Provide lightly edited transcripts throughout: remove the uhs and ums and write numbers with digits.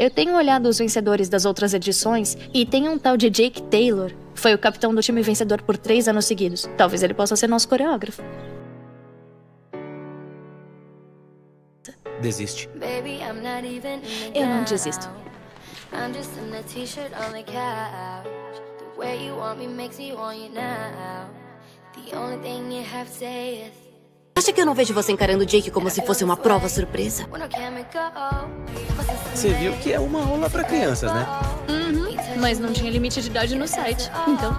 Eu tenho olhado os vencedores das outras edições e tem um tal de Jake Taylor. Foi o capitão do time vencedor por 3 anos seguidos. Talvez ele possa ser nosso coreógrafo. Desiste. Eu não desisto. Acha que eu não vejo você encarando o Jake como se fosse uma prova surpresa? Você viu que é uma aula pra crianças, né? Mas não tinha limite de idade no site. Então,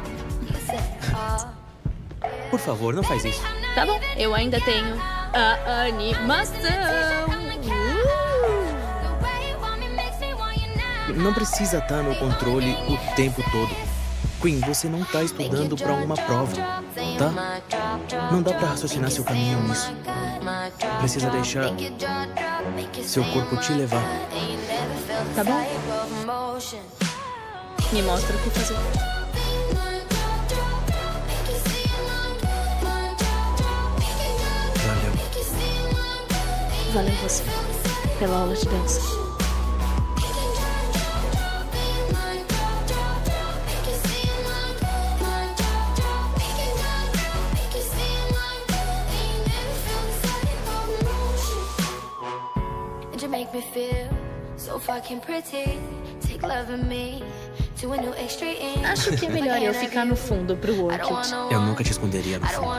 Por favor, não faz isso. tá bom. Eu ainda tenho a animação. Não precisa estar no controle o tempo todo. Queen, você não tá estudando pra uma prova, tá? Não dá pra raciocinar seu caminho nisso. Precisa deixar seu corpo te levar. Tá bom? Me mostra o que fazer. Valeu. Valeu você pela aula de dança. Make me feel so fucking pretty. Take love in me to a new extreme. Acho que é melhor eu ficar no fundo pro workout. Eu nunca te esconderia no fundo.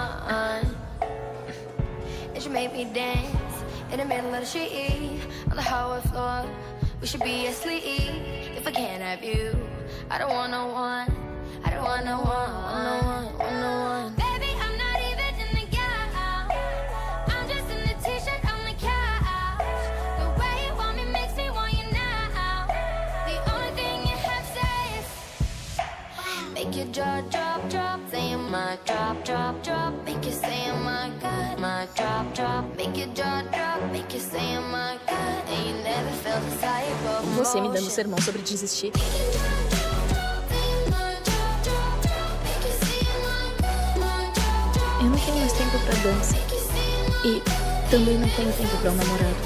And you make me dance in the middle of the street on the hardwood floor. We should be asleep if I can't have you. I don't want no one. I don't want no one. No one. Baby, I'm not even in the gown. I'm just in the t-shirt on the couch. The way you want me makes me want you now. The only thing you have to say is make your jaw drop, drop. Saying my drop, drop, drop. Make you say oh my God. My drop, drop. Make your jaw drop. Make you say oh my God. And you never felt this type of emotion. Você me dando sermão sobre desistir. Eu não tenho mais tempo pra dança. E também não tenho tempo pra um namorado.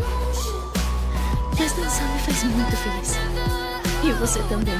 Mas dançar me faz muito feliz. E você também.